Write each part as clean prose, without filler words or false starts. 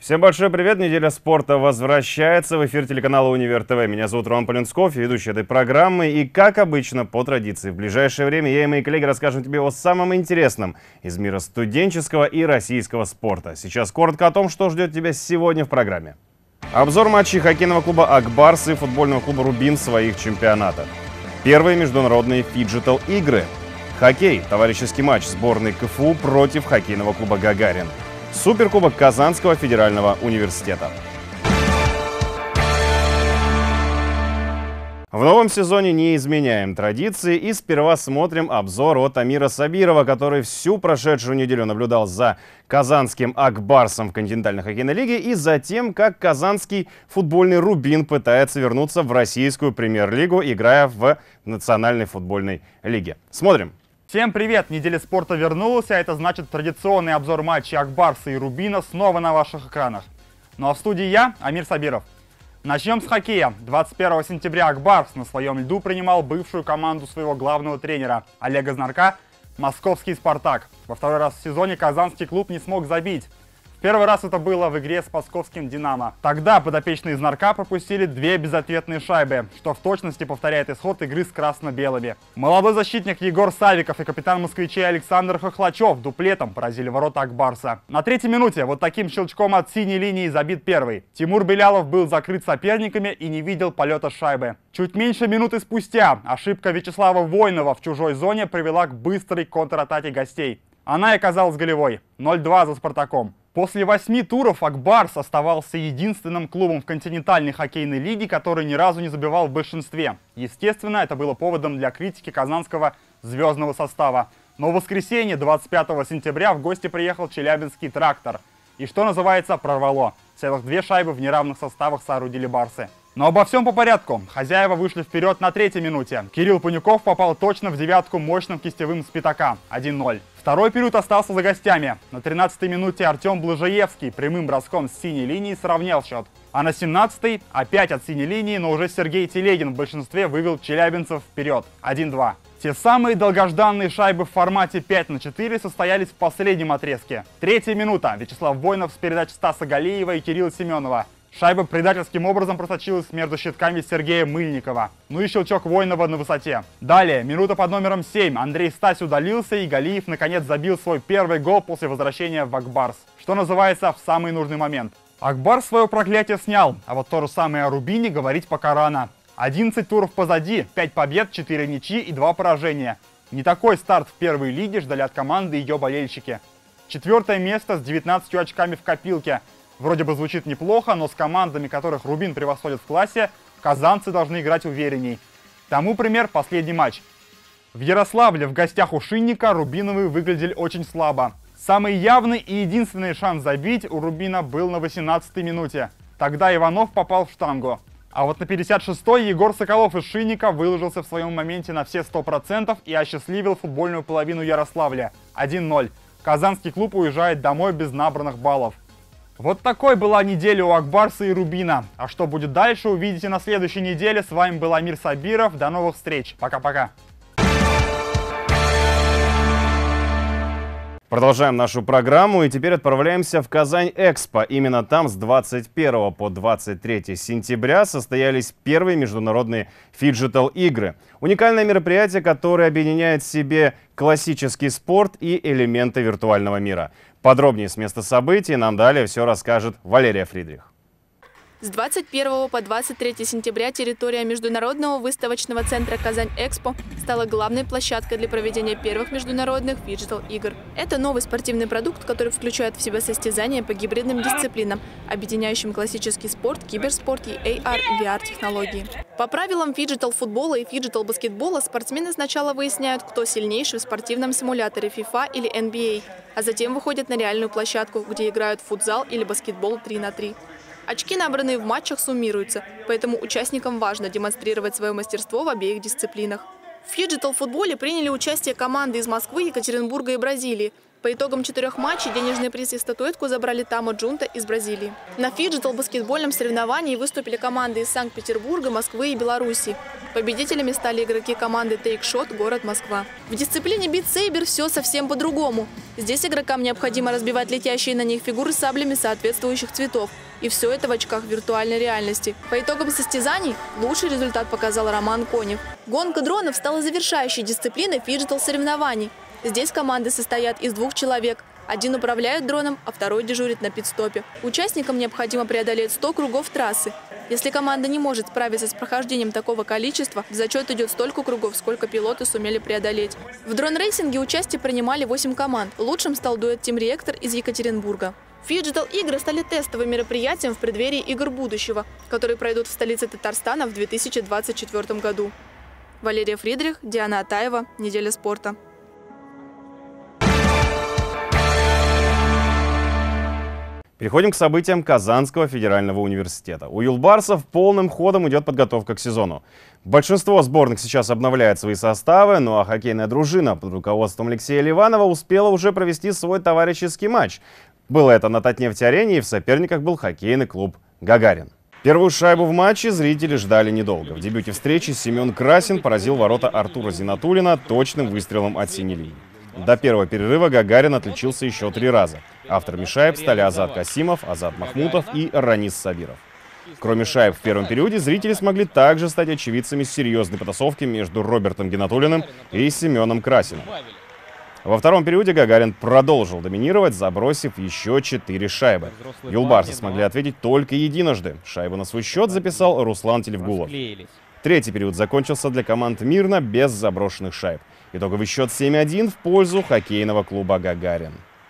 Всем большой привет! Неделя спорта возвращается в эфир телеканала Универ ТВ. Меня зовут Роман Полинсков, ведущий этой программы. И, как обычно, по традиции, в ближайшее время я и мои коллеги расскажем тебе о самом интересном из мира студенческого и российского спорта. Сейчас коротко о том, что ждет тебя сегодня в программе. Обзор матчей хоккейного клуба «Ак-Барс» и футбольного клуба «Рубин» в своих чемпионатах. Первые международные фиджитал-игры. Хоккей. Товарищеский матч сборной КФУ против хоккейного клуба «Гагарин». Суперкубок Казанского федерального университета. В новом сезоне не изменяем традиции и сперва смотрим обзор от Амира Сабирова, который всю прошедшую неделю наблюдал за казанским «Ак-Барсом» в континентальной хоккейной лиге и за тем, как казанский футбольный «Рубин» пытается вернуться в российскую премьер-лигу, играя в национальной футбольной лиге. Смотрим. Всем привет! Неделя спорта вернулась, а это значит традиционный обзор матчей «Ак-Барса» и «Рубина» снова на ваших экранах. Ну а в студии я, Амир Сабиров. Начнем с хоккея. 21 сентября «Ак-Барс» на своем льду принимал бывшую команду своего главного тренера Олега Знарка московский «Спартак». Во второй раз в сезоне казанский клуб не смог забить. Первый раз это было в игре с московским «Динамо». Тогда подопечные Знарка пропустили две безответные шайбы, что в точности повторяет исход игры с красно-белыми. Молодой защитник Егор Савиков и капитан москвичей Александр Хохлачев дуплетом поразили ворота «Ак-Барса». На третьей минуте вот таким щелчком от синей линии забит первый. Тимур Белялов был закрыт соперниками и не видел полета шайбы. Чуть меньше минуты спустя ошибка Вячеслава Войнова в чужой зоне привела к быстрой контратаке гостей. Она и оказалась голевой. 0-2 за «Спартаком». После 8 туров «Ак-Барс» оставался единственным клубом в континентальной хоккейной лиге, который ни разу не забивал в большинстве. Естественно, это было поводом для критики казанского звездного состава. Но в воскресенье, 25 сентября, в гости приехал челябинский «Трактор». И что называется, прорвало. Целых две шайбы в неравных составах соорудили барсы. Но обо всем по порядку. Хозяева вышли вперед на третьей минуте. Кирилл Панюков попал точно в девятку мощным кистевым с пятака. 1-0. Второй период остался за гостями. На 13-й минуте Артем Блажаевский прямым броском с синей линии сравнял счет. А на 17-й опять от синей линии, но уже Сергей Телегин в большинстве вывел челябинцев вперед. 1-2. Те самые долгожданные шайбы в формате 5-4 состоялись в последнем отрезке. Третья минута. Вячеслав Войнов с передач Стаса Галиева и Кирилла Семенова. Шайба предательским образом просочилась между щитками Сергея Мыльникова. Ну и щелчок Войнова на высоте. Далее, минута под номером 7. Андрей Стась удалился, и Галиев наконец забил свой первый гол после возвращения в «Ак-Барс». Что называется, в самый нужный момент. «Ак-Барс» свое проклятие снял, а вот то же самое о «Рубине» говорить пока рано. 11 туров позади, 5 побед, 4 ничьи и 2 поражения. Не такой старт в первой лиге ждали от команды ее болельщики. 4-е место с 19 очками в копилке. Вроде бы звучит неплохо, но с командами, которых «Рубин» превосходит в классе, казанцы должны играть уверенней. Тому пример последний матч. В Ярославле в гостях у Шинника рубиновые выглядели очень слабо. Самый явный и единственный шанс забить у «Рубина» был на 18-й минуте. Тогда Иванов попал в штангу. А вот на 56-й Егор Соколов из Шинника выложился в своем моменте на все 100% и осчастливил футбольную половину Ярославля. 1-0. Казанский клуб уезжает домой без набранных баллов. Вот такой была неделя у «Ак-Барса» и «Рубина». А что будет дальше, увидите на следующей неделе. С вами был Амир Сабиров. До новых встреч. Пока-пока. Продолжаем нашу программу и теперь отправляемся в Казань-Экспо. Именно там с 21 по 23 сентября состоялись первые международные фиджитал-игры. Уникальное мероприятие, которое объединяет в себе классический спорт и элементы виртуального мира. Подробнее с места событий нам далее все расскажет Валерия Фридрих. С 21 по 23 сентября территория Международного выставочного центра «Казань-Экспо» стала главной площадкой для проведения первых международных фиджитал-игр. Это новый спортивный продукт, который включает в себя состязания по гибридным дисциплинам, объединяющим классический спорт, киберспорт и AR и VR-технологии. По правилам фиджитал-футбола и фиджитал-баскетбола спортсмены сначала выясняют, кто сильнейший в спортивном симуляторе FIFA или NBA, а затем выходят на реальную площадку, где играют в футзал или баскетбол 3×3. Очки, набранные в матчах, суммируются, поэтому участникам важно демонстрировать свое мастерство в обеих дисциплинах. В фиджитал-футболе приняли участие команды из Москвы, Екатеринбурга и Бразилии. По итогам 4 матчей денежный приз и статуэтку забрали Тамо Джунта из Бразилии. На фиджитал баскетбольном соревновании выступили команды из Санкт-Петербурга, Москвы и Беларуси. Победителями стали игроки команды Take Shot, город Москва. В дисциплине Beat Saber все совсем по-другому. Здесь игрокам необходимо разбивать летящие на них фигуры саблями соответствующих цветов. И все это в очках виртуальной реальности. По итогам состязаний лучший результат показал Роман Конев. Гонка дронов стала завершающей дисциплиной фиджитал соревнований. Здесь команды состоят из 2 человек. Один управляет дроном, а второй дежурит на пит-стопе. Участникам необходимо преодолеть 100 кругов трассы. Если команда не может справиться с прохождением такого количества, в зачет идет столько кругов, сколько пилоты сумели преодолеть. В дрон-рейсинге участие принимали 8 команд. Лучшим стал дуэт Team Reactor из Екатеринбурга. Фиджитал-игры стали тестовым мероприятием в преддверии игр будущего, которые пройдут в столице Татарстана в 2024 году. Валерия Фридрих, Диана Атаева. Неделя спорта. Переходим к событиям Казанского федерального университета. У юлбарсов полным ходом идет подготовка к сезону. Большинство сборных сейчас обновляет свои составы, ну а хоккейная дружина под руководством Алексея Ливанова успела уже провести свой товарищеский матч. Было это на Татнефть-арене, и в соперниках был хоккейный клуб «Гагарин». Первую шайбу в матче зрители ждали недолго. В дебюте встречи Семен Красин поразил ворота Артура Зинатуллина точным выстрелом от синей линии. До первого перерыва Гагарин отличился еще 3 раза. Авторами шайб стали Азат Касимов, Азат Махмутов и Ранис Сабиров. Кроме шайб в первом периоде, зрители смогли также стать очевидцами серьезной потасовки между Робертом Гинатуллиным и Семеном Красиным. Во втором периоде Гагарин продолжил доминировать, забросив еще 4 шайбы. Юлбарсы смогли ответить только единожды. Шайбу на свой счет записал Руслан Телевгулов. Третий период закончился для команд мирно, без заброшенных шайб. Итоговый счет 7-1 в пользу хоккейного клуба «Гагарин».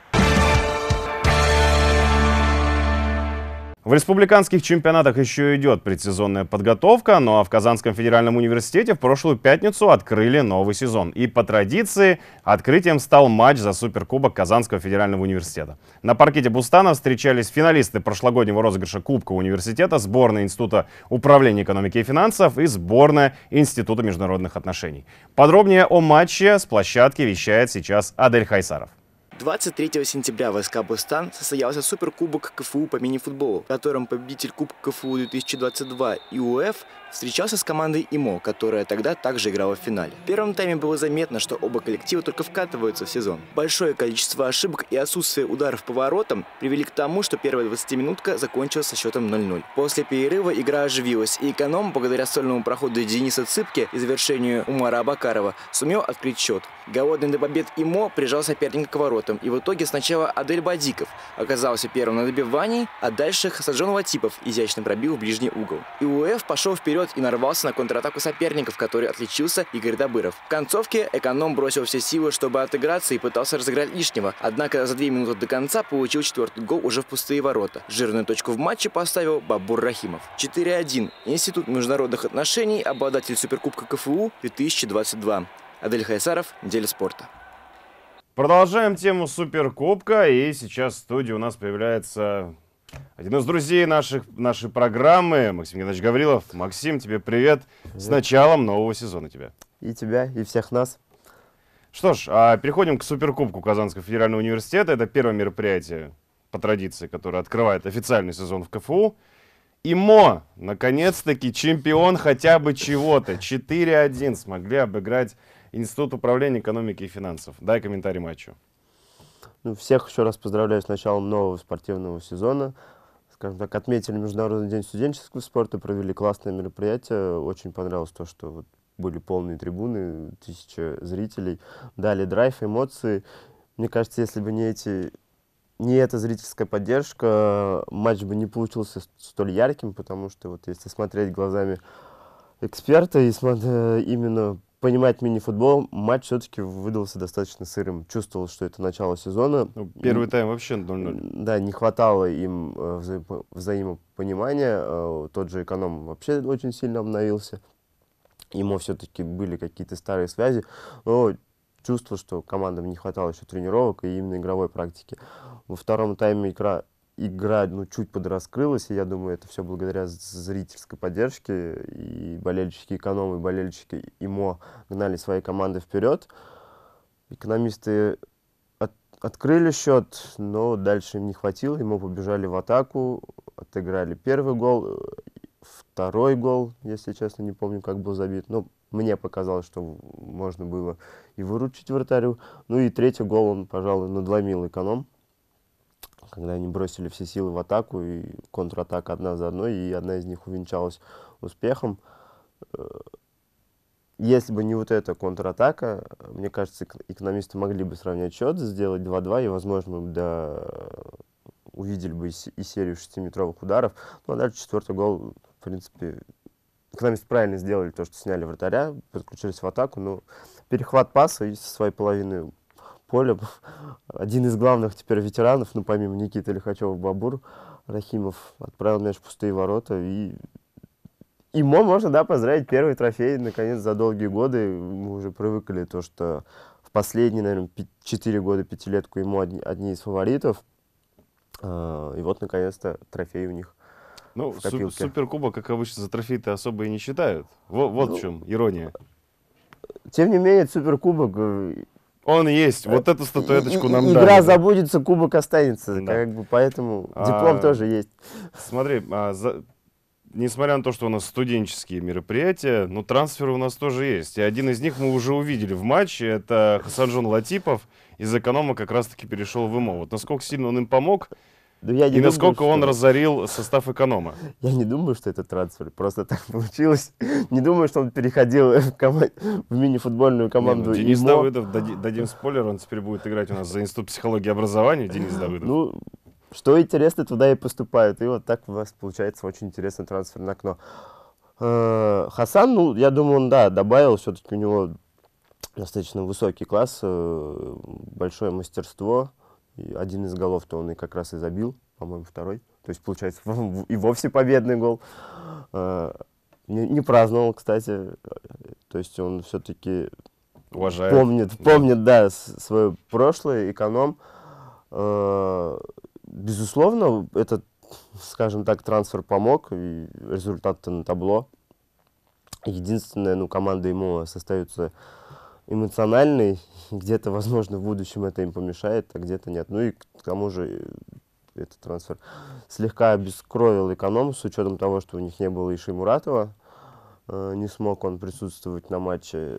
В республиканских чемпионатах еще идет предсезонная подготовка, ну а в Казанском федеральном университете в прошлую пятницу открыли новый сезон. И по традиции открытием стал матч за суперкубок Казанского федерального университета. На паркете Бустана встречались финалисты прошлогоднего розыгрыша Кубка университета, сборная Института управления экономики и финансов и сборная Института международных отношений. Подробнее о матче с площадки вещает сейчас Адель Хайсаров. 23 сентября в СК «Бустан» состоялся суперкубок КФУ по мини-футболу, в котором победитель Кубка КФУ 2022 ИУФ встречался с командой ИМО, которая тогда также играла в финале. В первом тайме было заметно, что оба коллектива только вкатываются в сезон. Большое количество ошибок и отсутствие ударов по воротам привели к тому, что первая 20-минутка закончилась со счетом 0-0. После перерыва игра оживилась, и эконом, благодаря сольному проходу Дениса Цыпки и завершению Умара Абакарова, сумел открыть счет. Голодный до побед ИМО прижал соперника к воротам, и в итоге сначала Адель Бадиков оказался первым на добивании, а дальше Хасаджон Латипов изящно пробил в ближний угол. ИУФ пошел вперед и нарвался на контратаку соперников, который отличился Игорь Добыров. В концовке эконом бросил все силы, чтобы отыграться, и пытался разыграть лишнего, однако за 2 минуты до конца получил 4-й гол уже в пустые ворота. Жирную точку в матче поставил Бабур Рахимов. 4-1. Институт международных отношений, обладатель Суперкубка КФУ 2022. Адель Хайсаров, неделя спорта. Продолжаем тему Суперкубка, и сейчас в студии у нас появляется один из друзей нашей программы, Максим Геннадьевич Гаврилов. Максим, тебе привет. С началом нового сезона тебя. И тебя, и всех нас. Что ж, переходим к Суперкубку Казанского федерального университета. Это первое мероприятие по традиции, которое открывает официальный сезон в КФУ. ИМО, наконец-таки, чемпион хотя бы чего-то. 4-1 смогли обыграть Институт управления экономики и финансов. Дай комментарий матчу. Ну, всех еще раз поздравляю с началом нового спортивного сезона. Скажем так, отметили Международный день студенческого спорта, провели классное мероприятие. Очень понравилось то, что вот были полные трибуны, 1000 зрителей, дали драйв, эмоции. Мне кажется, если бы не эта зрительская поддержка, матч бы не получился столь ярким, потому что вот если смотреть глазами эксперта и именно понимать мини-футбол, матч все-таки выдался достаточно сырым. Чувствовал, что это начало сезона. Ну, первый тайм вообще 0-0. Да, не хватало им взаимопонимания. Тот же эконом вообще очень сильно обновился. Ему все-таки были какие-то старые связи. Но чувство, что командам не хватало еще тренировок и именно игровой практики. Во втором тайме игра чуть подраскрылась, и я думаю, это все благодаря зрительской поддержке. И болельщики эконом, и болельщики ИМО гнали свои команды вперед. Экономисты открыли счет, но дальше им не хватило, ему побежали в атаку, отыграли первый гол, второй гол, если честно, не помню, как был забит, но мне показалось, что можно было и выручить вратарю. Ну и третий гол он, пожалуй, надломил Эконом, когда они бросили все силы в атаку, и контратака одна за одной, и одна из них увенчалась успехом. Если бы не вот эта контратака, мне кажется, экономисты могли бы сравнять счет, сделать 2-2, и, возможно, мы увидели бы и серию 6-метровых ударов. Ну, а дальше четвертый гол, в принципе, экономисты правильно сделали то, что сняли вратаря, подключились в атаку, но перехват паса и со своей половины поля один из главных теперь ветеранов, ну, помимо Никиты Лихачева, Бабур Рахимов, отправил мяч в пустые ворота, и ему можно, да, поздравить, первый трофей, наконец, за долгие годы. Мы уже привыкли то, что в последние, наверное, 4 года, пятилетку ему одни из фаворитов. И вот, наконец-то, трофей у них. Ну, суперкубок, как обычно, за трофей-то особо и не считают. Вот в чем ирония. Тем не менее, суперкубок... Он есть, вот эту статуэточку нам дали. Игра забудется, кубок останется, да. Как бы, поэтому диплом тоже есть. Смотри, несмотря на то, что у нас студенческие мероприятия, но трансферы у нас тоже есть. И один из них мы уже увидели в матче, это Хасанжон Латипов. Из Эконома как раз-таки перешел в ИМО. Вот насколько сильно он им помог, и насколько он разорил состав Эконома. Я не думаю, что это трансфер, просто так получилось. Не думаю, что он переходил в мини-футбольную команду. Денис Давыдов, дадим спойлер, он теперь будет играть у нас за Институт психологии и образования, Денис Давыдов. Ну, что интересно, туда и поступают. И вот так у вас получается очень интересное трансферное окно. Хасан, ну, я думаю, он, да, добавил, все-таки у него достаточно высокий класс, большое мастерство. И один из голов-то он и как раз и забил, по-моему, второй. То есть, получается, и вовсе победный гол. Не праздновал, кстати. То есть он все-таки помнит, да, свое прошлое, Эконом. Безусловно, этот, скажем так, трансфер помог, и результат-то на табло. Единственное, ну, команда ему остается эмоциональной, где-то, возможно, в будущем это им помешает, а где-то нет. Ну и к тому же этот трансфер слегка обескровил Эконом, с учетом того, что у них не было Иши Муратова. Не смог он присутствовать на матче.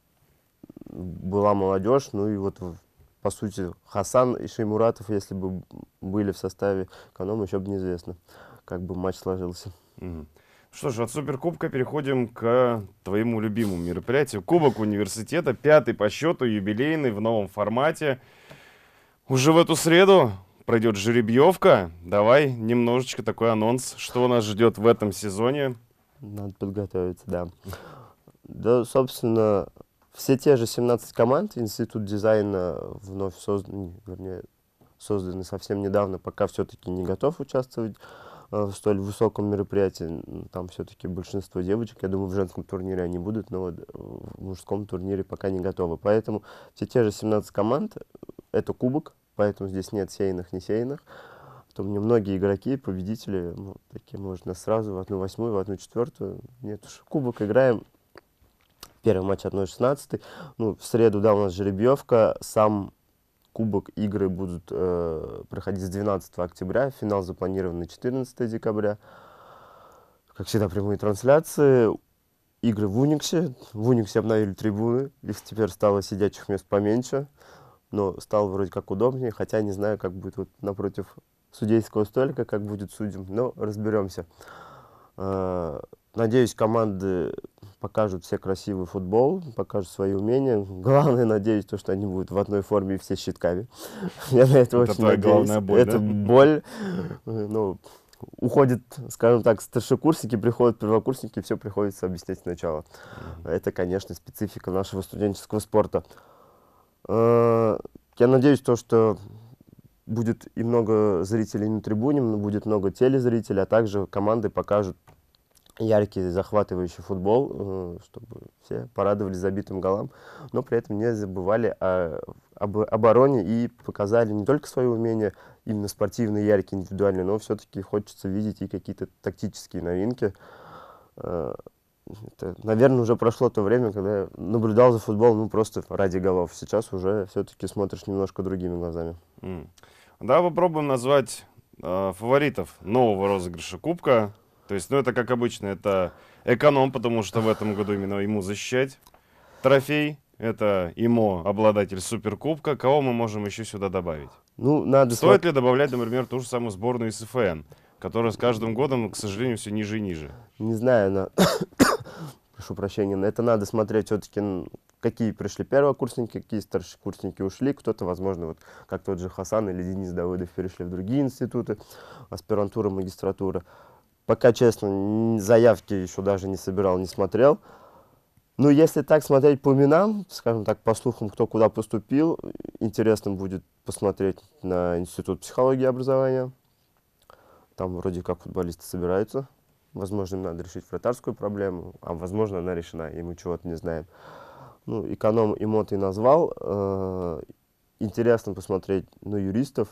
Была молодежь, ну и вот, по сути, Хасан и Иши Муратов, если бы были в составе Эконома, еще бы неизвестно, как бы матч сложился. Что ж, от Суперкубка переходим к твоему любимому мероприятию. Кубок университета, 5-й по счету, юбилейный, в новом формате. Уже в эту среду пройдет жеребьевка. Давай немножечко такой анонс, что нас ждет в этом сезоне. Надо подготовиться, да. Да, собственно, все те же 17 команд. Институт дизайна вновь создан, вернее, созданный совсем недавно, пока все-таки не готов участвовать в столь высоком мероприятии. Там все-таки большинство девочек, я думаю, в женском турнире они будут, но вот в мужском турнире пока не готовы. Поэтому все те же 17 команд — это кубок, поэтому здесь нет сеянных, не сеянных. Потом многие игроки, победители, ну, такие, можно сразу в 1/8, в 1/4. Нет уж, кубок играем. Первый матч 1/16. Ну, в среду, да, у нас жеребьевка. Сам кубок, игры будут проходить с 12 октября. Финал запланирован на 14 декабря. Как всегда, прямые трансляции. Игры в Униксе. В Униксе обновили трибуны. Их теперь стало сидячих мест поменьше. Но стало вроде как удобнее. Хотя не знаю, как будет вот напротив судейского столика, как будет судьям. Но разберемся. Надеюсь, команды покажут все красивый футбол, покажут свои умения. Главное, надеюсь, то, что они будут в одной форме и все с щитками. Я на это очень надеюсь. Главная боль, это боль. Ну, уходят, скажем так, старшекурсники, приходят первокурсники, все приходится объяснять сначала. Это, конечно, специфика нашего студенческого спорта. Я надеюсь, то, что будет и много зрителей на трибуне, будет много телезрителей, а также команды покажут яркий, захватывающий футбол, чтобы все порадовались забитым голам, но при этом не забывали об обороне и показали не только свои умения, именно спортивные, яркие, индивидуальные, но все-таки хочется видеть и какие-то тактические новинки. наверное, уже прошло то время, когда я наблюдал за футболом, ну, просто ради голов. Сейчас уже все-таки смотришь немножко другими глазами. Давай попробуем назвать фаворитов нового розыгрыша Кубка. То есть, ну, это, как обычно, это эконом, потому что в этом году именно ему защищать трофей. Это ИМО, обладатель Суперкубка. Кого мы можем еще сюда добавить? Ну, надо Стоит ли добавлять, например, ту же самую сборную СФН, которая с каждым годом, к сожалению, все ниже и ниже? Не знаю, прошу прощения, на это надо смотреть все-таки, какие пришли первокурсники, какие старшекурсники ушли. Кто-то, возможно, вот как тот же Хасан или Денис Давыдов перешли в другие институты, аспирантура, магистратура. Пока, честно, заявки еще даже не собирал, не смотрел. Ну, если так смотреть по именам, скажем так, по слухам, кто куда поступил, интересно будет посмотреть на Институт психологии и образования. Там вроде как футболисты собираются. Возможно, им надо решить вратарскую проблему, а возможно, она решена, и мы чего-то не знаем. Ну, эконом ИМО ты назвал. Интересно посмотреть на юристов,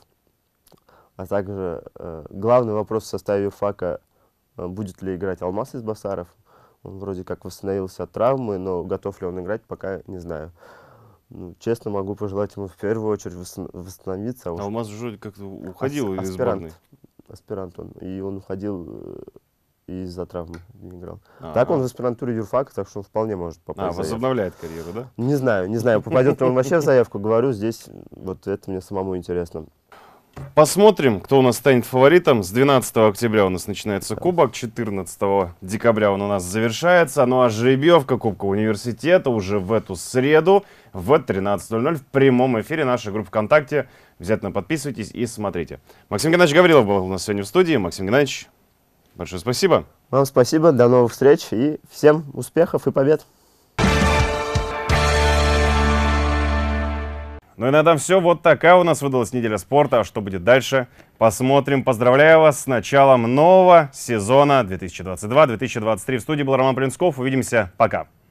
а также главный вопрос в составе юрфака, будет ли играть Алмаз Избасаров. Он вроде как восстановился от травмы, но готов ли он играть, пока не знаю. Ну, честно, могу пожелать ему в первую очередь восстановиться. Алмаз уже как-то уходил из сборной. Аспирант он. И он уходил из-за травмы, не играл. Так он в аспирантуре юрфака, так что он вполне может попасть в заявку. Возобновляет карьеру, да? Не знаю, попадет ли он вообще в заявку. Говорю, здесь вот это мне самому интересно. Посмотрим, кто у нас станет фаворитом. С 12 октября у нас начинается Кубок, 14 декабря он у нас завершается. Ну а жеребьевка Кубка Университета уже в эту среду в 13:00 в прямом эфире нашей группы ВКонтакте. Обязательно подписывайтесь и смотрите. Максим Геннадьевич Гаврилов был у нас сегодня в студии. Максим Геннадьевич, большое спасибо. Вам спасибо, до новых встреч и всем успехов и побед. Ну и на этом все. Вот такая у нас выдалась неделя спорта. А что будет дальше? Посмотрим. Поздравляю вас с началом нового сезона 2022-2023. В студии был Роман Полинсков. Увидимся. Пока.